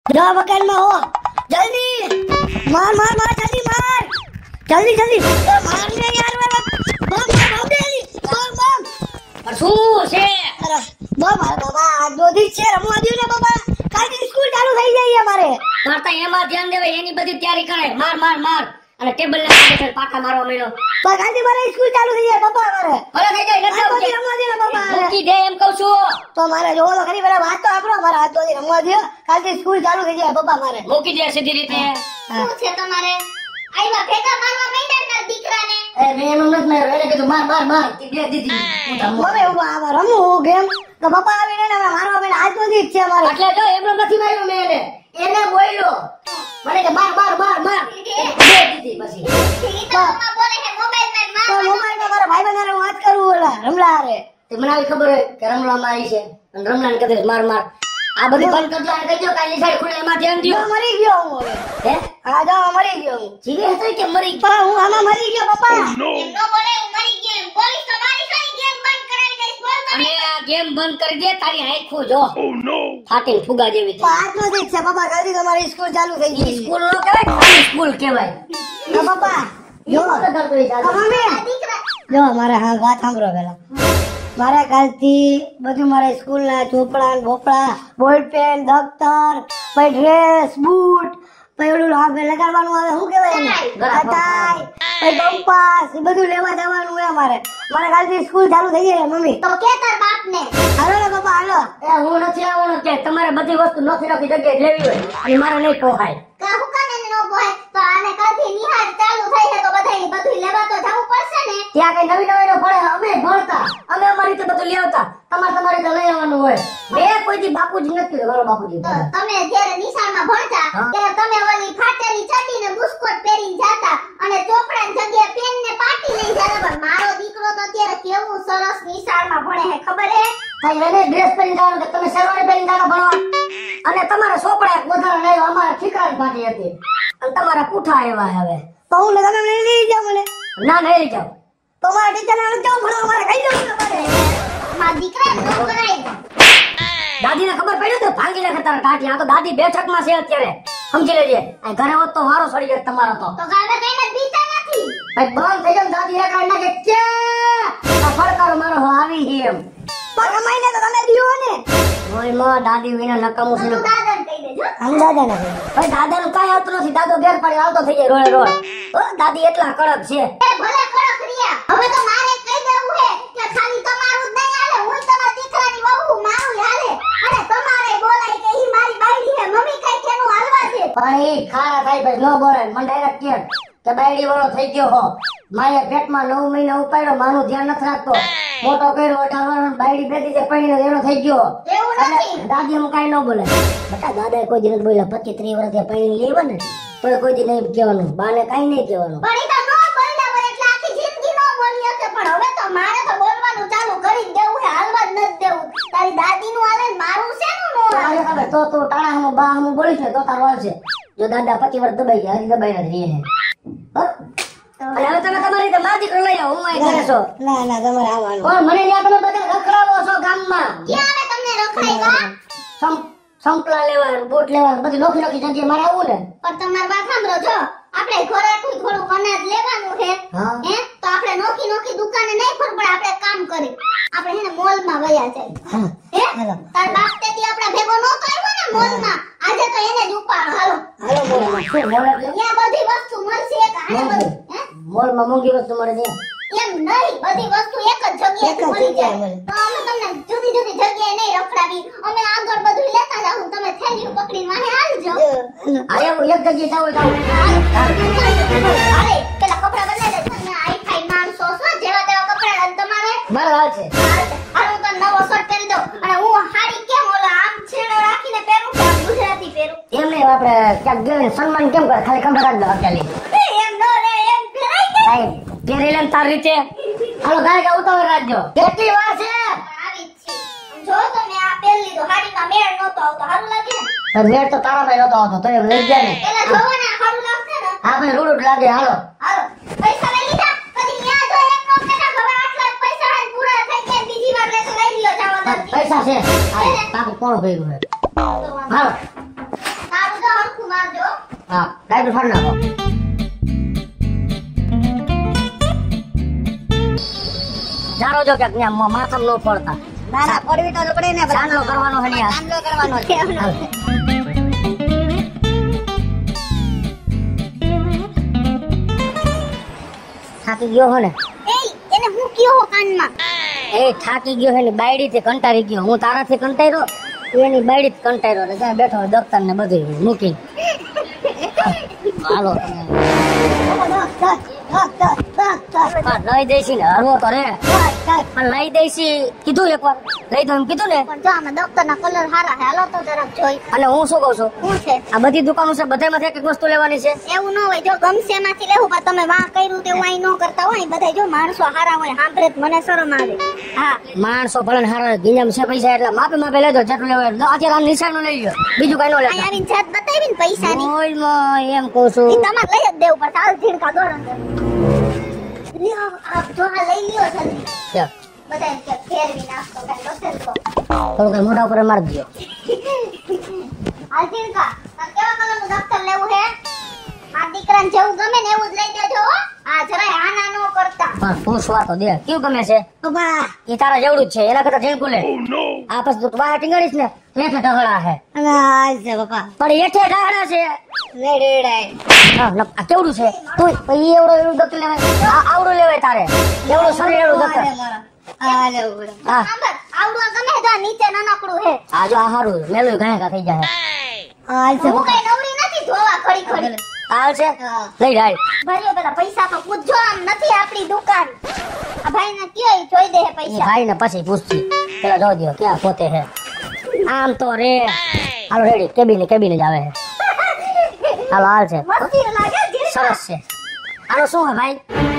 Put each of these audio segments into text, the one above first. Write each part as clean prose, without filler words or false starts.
जा मकान में हो, जल्दी मार मार मार, जल्दी मार, जल्दी जल्दी मार ने यार, बम बम दे दी, बम बम। पर શું છે? અરે બમ બાબા, આ દોધી છે રમવા દો ને બાબા, કાલથી સ્કૂલ ચાલુ થઈ જાય અમારે. મારતા એમાં ધ્યાન દેવાય, એની બધી તૈયારી કરે. માર માર માર અને ટેબલ ને પાછળ પાકા મારવા માંડ્યો. પણ કાલથી મારે સ્કૂલ ચાલુ થઈ જાય બાબા અમારે. ભલે થઈ જાય, નથી કાલથી રમવા દે ને બાબા. મૂકી દે એમ કહું છું. તો મારે જોવો તો ખરી, પેલા વાત તો આપણો, મારા હાથ દોધી રમવા દો, કાલથી સ્કૂલ ચાલુ થઈ જાય બાબા મારે. મૂકી દે સીધી રીતે. શું છે તમારે? આઈવા ભેગા મારવા માંડ્યા તાર દીકરાને. એ મેં એનું નથી માર્યો, એને કીધું માર માર માર, તે બે દીધી. મમ્મી હું આમાં રમું ગેમ તો પપ્પા આવીને ને મારવા પેલા હાથ દોધી જ છે અમારે. એટલે જો એમનો નથી માર્યો મેં એને બોલ્યો મને કે માર માર માર માર, બે દીધી પછી. ઈ તો મમ્મા બોલે છે મોબાઈલ માં તો મોબાઈલમાં મારા ભાઈબંધ હારે વાત કરું, ઓલા રમલા હારે. તે મને આવી ખબર હોય કે રમલામાં આવી છે અને રમલાને કહે માર માર. આ બધી બંધ કરજો અને કહેજો કાલે સાઈડ ખુલે એમાં ધ્યાન તો દ્યો. મરી ગયો હું હવે. હે હા જો મરી ગયો હું. જીવે હતો કે મરી? પપ્પા હું આમાં મરી ગયો પપ્પા. એમ નો બોલે હું મરી ગયો એમ. પોલીસ તો મારી સારી ગેમ બંધ કરાવી દઈશ. બોલ તમે. અને આ ગેમ બંધ કરી દે, તારી આંખો જો ફાટીને ફુગા જેવી થઈ. હાથ દોધી જ છે પપ્પા, કાલથી તમારી સ્કૂલ ચાલુ થઈ ગઈ. સ્કૂલ નો કહેવાય, ખાલી સ્કૂલ કહેવાય. તો પપ્પા જો તો કરતો એ તો દાદા. મમ્મી દીકરા જો મારે હા વાત સાંભળો પેલા. મારે કાલથી બધું મારે સ્કૂલના ચોપડા ને બોપડા, બોલ પેન, દફતર, પછી ડ્રેસ, બૂટ, પછી ઓલું હાથે લગાડવાનું આવે શું કહેવાય એને? કટાઈ, પછી કંપાસ, એ બધું લેવા જવાનું હોય અમારે. મારે કાલથી સ્કૂલ ચાલુ થઈ ગઈ મમ્મી. તો કે તાર બાપને. હાલો ને પપ્પા હાલો. એ હું નથી આવવાનો કે તમારે બધી વસ્તુ નથી રાખી જગ્યાએ લેવી હોય અને મારે નહીં પોહાય. કા હુકાને નો બોય તો આને કાલથી નિહાળ ચાલુ થઈ છે તો બધાય બધું લેવા તો જવું પડશે ને. ત્યાં કઈ નવી નવી નો પડે, અમે ભણતા, અમે અમારી રીતે બધું લઈ આવતા, તમારે રીતે લઈ આવવાનું હોય. મેં કોઈ દી બાપુજી નથી કીધું, મારો બાપુજી તો તમે જ્યારે નિશાળમાં ભણતા ત્યારે તમે ઓલી ફાટેલી ચડ્ડી ને બુસ્કોટ પહેરીને જાતા અને ચોપડાની જગ્યાએ પેન ને પાટી લઈ જાતા. પણ મારો દીકરો તો અત્યારે કેવું સરસ નિશાળમાં ભણે છે ખબર હે? કઈ એને ડ્રેસ પહેરીને જવાનું કે તમે શેરવાણી પહેરીને જતા ભણવા, અને તમારા સોપડા એક વધારે નહીં, અમારા ઠીકરાની પાટી હતી અને તમારા પૂઠા એવા હવે. તો હું તમે મને લઈ જાઓ મને. ના નહીં લઈ જાઓ. તો મારા ટીચર ને જાઓ ભણવા મારે કહી દઉં તમારે. મારા દીકરા નો કરાય. દાદીને ખબર પડી તો ભાંગી નાખે તારા ટાટી. આ તો દાદી બેઠકમાં છે અત્યારે, સમજી લેજે. આ ઘરે હોત તો વારો સડી જાય તમારો. તો તો ગામે કઈને બીતા નથી. ભાઈ બંધ થઈ જાય દાદી એક આઈ નાખે કે આ ફડકારો મારો આવી છે એમ. પણ કમાઈને તો તમે દીવો ને. ઓય માં દાદી વિના નકામું છે. તું દાદાને કહી દેજો. આમ દાદા ને ભાઈ દાદાનું કાંઈ આવતું નથી, દાદો ઘેર પડી આવતો થઈ જાય રોડે રોડ. ઓ દાદી એટલા કડક છે. એ ભલે કડક રહ્યા. હવે તો મારે કહી દેવું હે કે ખાલી તમારું જ નહીં હાલે, હું તમારા દીકરાની વહુ મારું હાલે. અને તમારે બોલાય કે ઈ મારી બાયડી હે, મમ્મી કઈ કેનું હાલવા છે. ભાઈ ખારા થાય ભાઈ, ન બોલે મને ડાયરેક્ટ કે બાયડી વાળો થઈ ગયો હો. માએ પેટમાં 9 મહિના ઉપાડ્યો, માનું ધ્યાન નથી રાખતો, મોટો કર્યો, 18 વર્ષ બાયડી બેઠી છે પડીને એનો થઈ ગયો. એવું અને નથી. દાદી એમ કાંઈ ન બોલે. બેટા દાદાએ કોઈ દી નથી બોલ્યા, 25-30 વર્ષથી પડીને લેવા ને તોય કોઈ દી નહીં કહેવાનું, બાને કાંઈ નહીં કહેવાનું. પણ ઈ તો નો બોલ્યા હોય એટલે આખી જિંદગી નો બોલી હશે. પણ હવે તો મારે તો બોલવાનું ચાલુ કરી જ દેવું હે, હાલવા જ નથી દેવું. તારી દાદીનું હાલે ને મારું શેનું નો હાલે? મારે ખબર તો તું ટાણા હમું બા હમું બોલીશ ને તો તાર વાળશે. જો દાદા 25 વર્ષ દબાઈ ગયા, હજી દબાઈ નથી રહે. અને હવે તમે તમારી રીતે માર દીકરો લઈ આવો, હું અહીં ઘરે છો. ના ના તમારે આવવાનું. પણ મને ત્યાં તમે બધા રખડાવો છો ગામમાં. ક્યાં આવે તમને રખાયવા? સંપલા લેવા, બૂટ લેવા, બધી નોખી નોખી જગ્યાએ મારે આવવું ને. પણ તમારી વાત સાંભળો જો, આપણે ખોરાકનું થોડુંક અનાજ લેવાનું છે હા. હે તો આપણે નોખી નોખી દુકાને નહીં ફરવું પડે. આપણે કામ કરી આપણે હે ને મોલમાં વયા જાય. હા. હે હાલો. તાર બાપ તેથી આપણે ભેગો નહોતો આવ્યો ને મોલમાં, આજે તો એને જ ઉપાડો. હાલો હાલો મોલમાં. શું મોલ એટલે? ત્યાં બધી વસ્તુ મળશે એક હારે બધી. હે મોલમાં મોંઘી વસ્તુ મળે છે. એમ નહીં, બધી વસ્તુ એક જ જગ્યાએ એક જ મળી જગ્યાએ જાય. મળે. તો અમે તમને જુદી જુદી જગ્યાએ નહીં રખડાવી, અમે આગળ બધું લેતા જાઉં, તમે થેલીઓ પકડીને વાહે હાલજો. આ એવું એક જગ્યાએ જાવ તો હાલે પેલા કપડા બદલાઈ દે. તમે આઈ માણસો છો, જેવા તેવા કપડા અને તમારે મારે હાલ છે. હાલ હું તને નવો શર્ટ પહેરી દઉં અને હું હાડી કેમ ઓલા આમ છેડો રાખીને પહેરું કે આમ ગુજરાતી પહેરું? એમ નહીં, આપણે ક્યાંક ગયો સન્માન કેમ કરે, ખાલી ખબર રાખ દો અત્યારે. એમ નો રે, એમ પહેરાય દે. સાહેબ પહેરી લે તાર રીતે. હાલો ગાય ઉતાવળ રાખજો. કેટલી વાર છે? આવી જ છે. જો તમે આ પહેરી લીધું, હાડીમાં મેળ નહોતો આવતો, સારું લાગે ને? તો મેળ તો તારા ભાઈ નતો આવતો, તો એમ લઈ જાય ને. પેલા જોવો ને સારું લાગશે ને? હા ભાઈ રૂડ લાગે. હાલો હાલો પૈસા લઈ લીધા? પછી ન્યા જો એક નો કેટા ખબર આટલા જ પૈસા હે પૂરા થઈ ગયા, બીજી વાર લેતો લઈ લ્યો જવા દો. પૈસા છે. હા બાકી કોણ ભેગું છે. હાલો તાર મારજો. હા ડાયરેક્ટ ફાડ નાખો. જાણો છો કે ત્યાં માથમ નો પડતા. ના ના પડવી તો પડે ને ચાંદલો કરવાનો છે ને આ. ચાંદલો કરવાનો છે. થાકી ગયો હો ને એય, એને હું કયો હો કાનમાં? એ થાકી ગયો છે ને બાયડી થી કંટાળી ગયો. હું તારાથી કંટાળ્યો તું એની બાયડી થી કંટાળ્યો ને ત્યાં બેઠો દફતર ને બધું મૂકી. હાલો તમે લઈ દઈશી ને હરવો તો રે પણ લઈ દઈશી કીધું એકવાર લઈ દો એમ કીધું ને. પણ જો આમાં દફતરના કલર હારા હે, હાલો તો જરાક જોઈ. અને હું શું કઉ છું શું છે? આ બધી દુકાનો છે બધામાંથી એક એક વસ્તુ લેવાની છે. એવું ન હોય, જો ગમશે એમાંથી લેવું, પણ તમે વાહ કર્યું તેવું અહીં ન કરતા હોય. બધા જો માણસો હારા હોય, સાંભળે તો મને શરમ આવે. હા, માણસો ભલે ને હારા ગીંજામ છે પૈસા એટલે માપે માપે લેજો જેટલું લેવાય. અત્યારે આ નિશાન લઈ લો બીજું કઈ નો અહીં લેતા. આવીને જાત બતાવી ને પૈસાની. ઓયમાં એમ કહું છું ઈ તમારે લઈ જ દેવું પડશે. હાલ ઝીણકા દોડો અંદર. લ્યો, આ જો આ લઈ લ્યો જલ્દી. ચાલ, બધા એમ કે ફેરવી નાખતો કાંઈ બચે તો. થોડું કઈ મોઢા ઉપર મારી દો. હાલ ઝીણકા, તારે કેવા કલરનું દફતર લેવું હે? આ દીકરાને જેવું ગમે ને એવું જ લઈ દેજો હો. આ જરાય આના નો કરતા. પણ પૂછવા તો દે કેવું ગમે છે. પપ્પા એ તારા જેવડું જ છે એના કરતા ઝીણકું લે. આ પછી તું બહાર ટીંગાડીશ ને હેઠે ઢગલા હે અને આ છે પપ્પા પણ હેઠે ઢગલા છે. રેડાય હા, આ કેવડું છે તું પછી એવડું દફતર લેવાય. આવડું લેવાય તારે એવડું શરીર એવડું દફતર. આ લેવું પડે. હા સાંભળ, આવડું આ ગમે તો આ નીચે નાનકડું હે. આ જો આ હારું મેલું ઘણા થઈ જાય. આ છે હું પપ્પા કઈ નવરી નથી જોવા ખડી ખડી. હાલ છે હા. લઈ જાય. ભર્યો પેલા પૈસા તો પૂછજો, આમ નથી આપણી દુકાન. આ ભાઈ ને કયો ઈ જોઈ દે હે એ પૈસા. ભાઈ ને પછી પૂછતી પેલા જો દો ક્યાં પોતે હે. આમ તો રે હાલો રેડી કેબિન જ આવે છે. હાલો હાલ છે મસ્તી લાગે જીર. સરસ છે. આનો શું હે ભાઈ?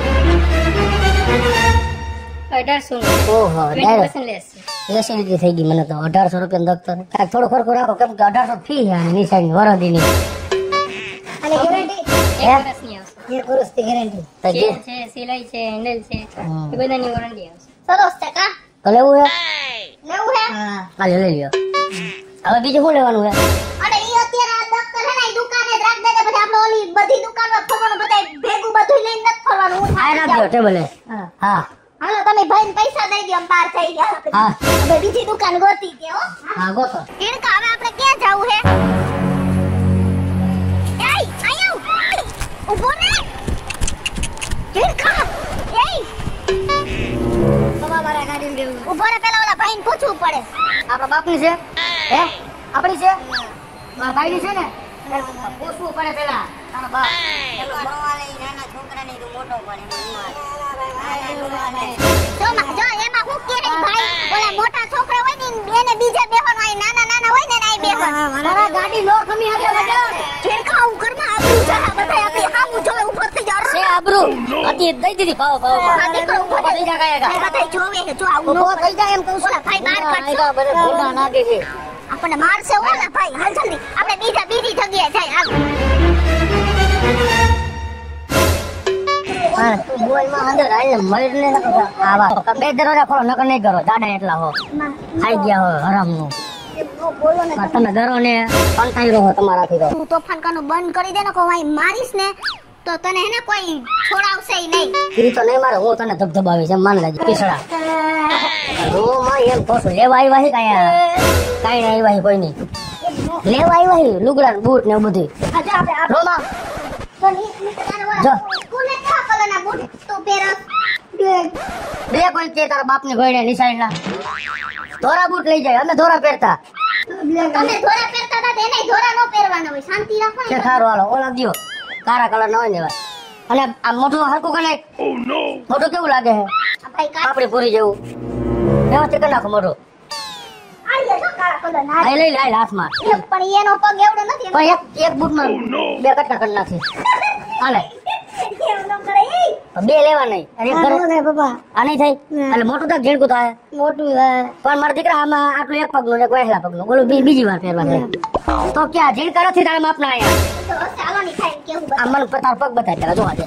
1800 ઓહો ડાયરેક્ટ 20% લેસ. એસિડિટી થઈ ગઈ મને તો. 1800 રૂપિયા દફતર કાંઈક થોડું ખરખું રાખો કેમ કે 1800 ફી છે આની નિશાની વરદીની. અને ગેરંટી હે? વર્ષની આવશે. 1 વર્ષની ગેરંટી. તો જે છે સિલાઈ છે હેન્ડલ છે હમ. એ બધાની વોરંટી આવશે. સરસ છે કા? તો લેવું હે લેવું હે? હા હાલે લઈ લ્યો. હવે બીજું શું લેવાનું હે? અને ઈ અત્યારે આ દફતર હે ને ઈ દુકાને જ રાખ દેજે, પછી આપણે ઓલી બધી દુકાનમાં ફરવાનું, બધાય ભેગું બધું લઈને નથી ફરવાનું. હું આ થાકી રાખજો જાઉં. ટેબલે. હા હા હાલો તમે ભાઈને પૈસા દઈ દો, આમ બહાર થઈ ગયા. હા હવે બીજી દુકાન ગોતી કે હો. હા ગોતો. ઈડકા, હવે આપણે ક્યાં જાવું હે? એય, અહીંયા આવ. ઊભો રે. ઈડકા, એય, પપ્પા મારા ગાડી લેવું. ઊભો રે, પેલા ઓલા ભાઈને પૂછવું પડે. આપણા બાપની છે હે? આપણી છે મારા ભાઈની છે ને પૂછવું પડે પેલા તારા બાપ. એનો ભણવાને નાના છોકરાને તો મોટો પડે. જો એમાં હું કે રે ભાઈ, ઓલા મોટા છોકરા હોય ને એને બીજે બેહવાનું, આ નાના હોય ને આય બેહવાનું. મારા ગાડી નો ખમી હાથે લગાવ. ઈડકા, આવું ઘરમાં આબરૂ જરા બધાય આપણી સામું જોવે, ઊભો થઈ જાવ. છે આબરૂ હતી દઈ દીધી પાવ પાવ આ દીકરો ઊભો થઈ થઈ જા જાય. બધાય જોવે કે જો આવું ન ઉભો કરે. થઈ જાય એમ કહું છું. ઓલા ભાઈ બહાર કાઢશો. આયગા બધા ભૂંડા નાખે છે. આપણને મારશે ઓલા ભાઈ. હાલ જલ્દી, આપણે બીજી જગ્યાએ જાય. હાલ. હા તું બોલ માં અંદર આઈને મરને આવા બે દરવાજા ખોલો નકર નહીં કરો દાડા એટલા હો ખાઈ ગયા હો હરામનું. બોલો ને. પણ તમે ડરો ને કંટાઈ રહો તમારાથી તો. તું તોફાન કરવાનું બંધ કરી દે ને, કોઈ અહીં મારીશ ને તો તને હે ને કોઈ છોડાવશે ય નહીં. ઈ તો નહીં મારે હું તને ધબધબાવીશ એમ માન લેજે પીસડા. રોમાં એમ કહું છું લેવા આવ્યા છે કાંઈ નહીં આવ્યા છે કોઈ નહીં. લેવા આવ્યા છે લુગડા ને બૂટ ને એવું બધું. આ જો આપણે રોમાં તો તારે ઓલા જો. સ્કૂલે કેવા કલરના બૂટ તું પહેરસ? બે કોઈ કે તારા બાપ ને ગોળે નિશાળના ધોરા બૂટ લઈ જાય અમે ધોરા પહેરતા. તમે ધોરા પહેરતા હતા, એને ધોરા ન પહેરવાના હોય. શાંતિ રાખો છે ને. સારું હાલો ઓલા દ્યો કાળા કલર ના હોય ને એવા. અને આ મોઢું હરકું કરે મોઢું કેવું લાગે છે આ ભાઈ કાઢ. પાપડી પૂરી જેવું વ્યવસ્થિત કરી નાખો મોઢું. આઈએ જો કાળા કલરના. આ લઈ લે હાથમાં. પણ એનો પગ એવડો નથી. પણ એક બૂટમાં બે કટકા કરી નાખી હાલે. એવું ન કરે. એય, બે લેવા નહીં અને એક ઘરે ને પપ્પા આ નહીં થાય એટલે મોટું થાય ઝીણકું થાય. મોટું પણ મારા દીકરા આમાં આટલું એક પગનું ને એક વહેલા પગનું બોલું બીજી વાર પહેરવા છે તો ક્યાં ઝીણકા નથી તારા માપના આયા. તો હશે, હાલો ની ખાઈને કેવું આ મને તારા પગ બતાય પેલા જોવા દે.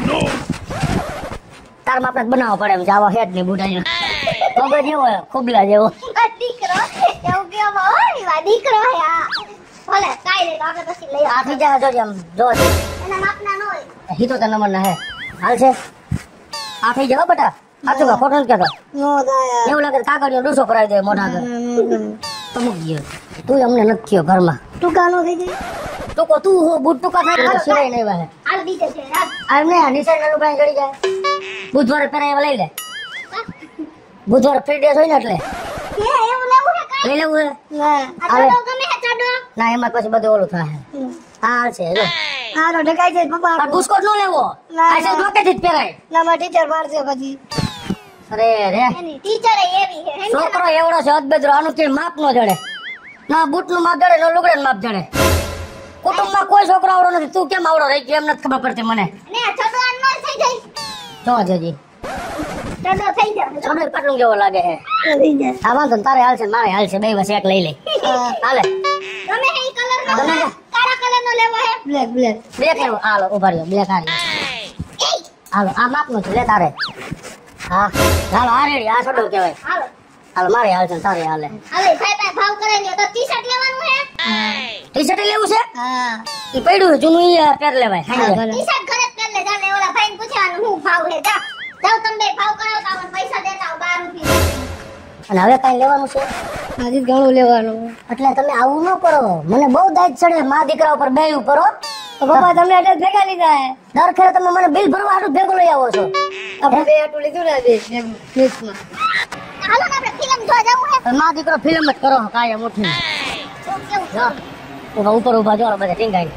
તારા માપના જ બનાવવા પડે એમ છે આવા હેડ ની બુઢા પગ જેવો ખુબલા જેવો. આ દીકરો એવું કેવો હોય, આ દીકરો હે આ. ભલે કાંઈ કપાઈ લે તો આપણે પછી લઈ આ થઈ જાય જોજે આમ જો એના માપના ન હોય. હિતો તે નંબર ના હે હાલ છે આ થઈ જાય હો બેટા સાચું કા ખોટું નથી કહેતો નો થાય એવું લાગે કાગળિયો ડૂસો કરાવી દે મોઢા આગળ તો મૂકી ગયો તું અમને નથી થયો ઘરમાં ટૂંકા નો થઈ જાય ટૂંકો તું હો બુટ ટૂંકા થાય તો સિવાય નહીં વાહે હાલ બીજે છે રાત. આ ને નિશાળ નાનું પાણી ચડી જાય બુધવારે પહેરાય લઈ લે બુધવારે ફ્રી ડે હોય ને એટલે હે એવું લેવું હે કાંઈ? લઈ લેવું હે ના આ ચડો ગમે હે ચડો. ના એમાં પછી બધું ઓલું થાય હા છે જો હારો ઢકાઈ જાય પપ્પા પણ બુસ્કોટ નો લેવો ના, આ છે ના. રોકેટ જ પહેરાય ના મારા ટીચર મારશે પછી અરે રે એની ટીચર એવી હે હે ને? છોકરો એવડો છે અદબેદરો આનું કે માપ નો જડે ના બૂટ નું માપ જડે ન લુગડા નું માપ જડે કુટુંબમાં કોઈ છોકરો આવડો નથી તું કેમ આવડો રહી ગયો એમ નથી ખબર પડતી મને ને આ ચડો આ નો થઈ જાય. જો જજી ચડો થઈ જાય. છોડે પટલું જેવો લાગે છે થઈ જાય આ વાંધો ને તારે હાલ છે ને મારે હાલ છે બે વસ એક લઈ લે હાલે ગમે હે ઈ કલર નો ગમે હે. કાળા કલર નો લેવો હે. બ્લેક બ્લેક બ્લેક લેવો હાલો ઉભા રહ્યો બ્લેક હારી હાલો આ માપ નું છે લે તારે હા હાલો આ રેડી આ છોડો કહેવાય હાલો હાલો મારે હાલ છે ને તારે હાલે હાલે ભાઈ ભાઈ ભાવ કરાઈ લ્યો તો ટી-શર્ટ લેવાનું હે. ટી શર્ટ લેવું છે હા ઈ પડ્યું છે જૂનું ઈ પહેર લેવાય હાંજે. ભલે. ટી-શર્ટ ઘરે જ પહેર લે જાને ઓલા ભાઈને પૂછવાનું હું ભાવ હે જા જાવ તમે બે ભાવ કરાવતા આવો ને પૈસા દેતા આવો 12 રૂપિયા. અને હવે કઈ લેવાનું છે હજી ઘણું લેવાનું એટલે તમે આવું ન કરો મને બહુ દાજ ચડે મા દીકરા ઉપર બે ઉપર હો. તો પપ્પા તમને એટલે જ ભેગા લીધા હે દર ખેરે તમે મને બિલ ભરવા હાટું ભેગું લઈ આવો છો આપણે બે આટલું લીધું ને બે મિક્સમાં હાલો ને આપણે ફિલ્મ જોવા જાવું હે. પણ મા દીકરો ફિલ્મ જ કરો કાયમ ઉઠીને શું કેવું જા ઉભા ઉપર ઉભા જો બધા ટીંગાઈ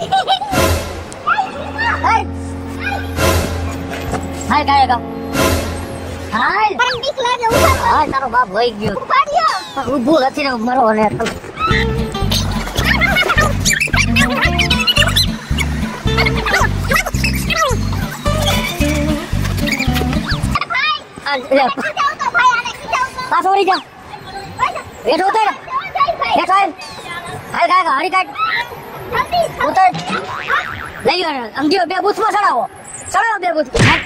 હાય ગાયકા હાય પણ બીક લાગે ઉભા રહો. હાય તારો બાપ વહી ગયો ઉભા રહ્યો. ઊભું નથી ને મરો ને આ લે, જાવ તો ભાઈ આને ખીજાવ તો. પાછો વળી જા હેઠ ઉતર જાય ભાઈ. હેઠ આવ હાલ ગાયકા હરી કાઢ જલ્દી. ઉતર લઈ લો અંગીઓ બે બૂથમાં ચડાવો બે બૂથ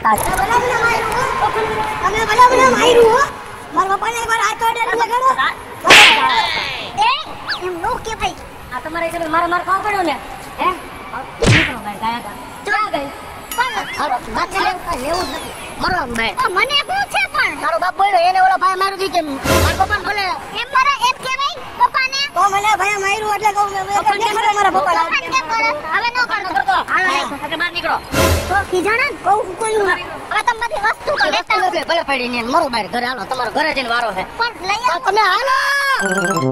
તમે બધા માર્યું હો મારા પપ્પાને એકવાર હાથ કાઢીને લગાડો એ એમ નો કે ભાઈ. આ તમારે હિસાબે માર ખાવા પડ્યો ને હે નીકળો ભાઈ ગાયકા ચા ગઈ પણ હાલો બાકી લેવું જ નથી મરો ભાઈ આ મને શું છે પણ તારો બાપ બોલ્યો એને ઓલા ભાઈ મારું દી કે મારા પપ્પાને ભલે એમ મારા એમ કહેવાય પપ્પાને. તો મને ભાઈ માર્યું એટલે કહું મેં મારા પપ્પા પપ્પાને કેમ કરે? હવે નો કરતો. હાલો બહાર નીકળો તો ખીજાણા ને બહુ કોઈનું હવે તમે બધી વસ્તુ તો લેતા આવો. ભલે પડી ને મરો બહાર ઘરે હાલો તમારો ઘરે જઈને વારો છે પણ લઈ આવો. તમે હાલો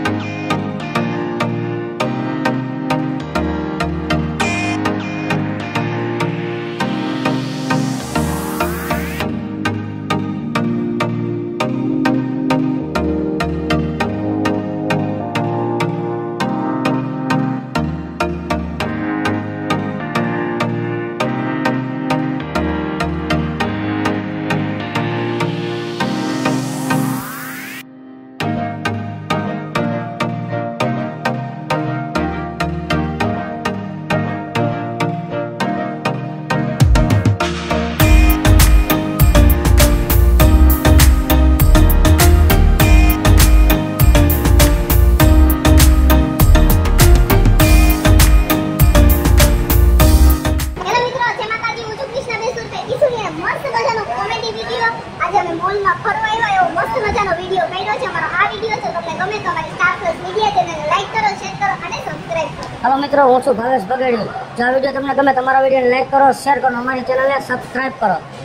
હેલો મિત્રો, જય માતાજી. હું છું કૃષ્ણા બેસુરતે. ઈસુરીએ મસ્ત મજાનો કોમેડી વિડીયો આજે અમે મોલમાં ફરવા આવ્યા એવો મસ્ત મજાનો વિડીયો કર્યો છે. અમારો આ વિડીયો જો તમને ગમે તો અમારી સ્ટાર પ્લસ મીડિયા ચેનલને લાઈક કરો, શેર કરો અને સબસ્ક્રાઇબ કરો. હાલો મિત્રો હું છું ભાવેશ બગેડી જો આ વિડીયો તમને ગમે તમારા વિડીયોને લાઈક કરો શેર કરો અમારી ચેનલને સબસ્ક્રાઇબ કરો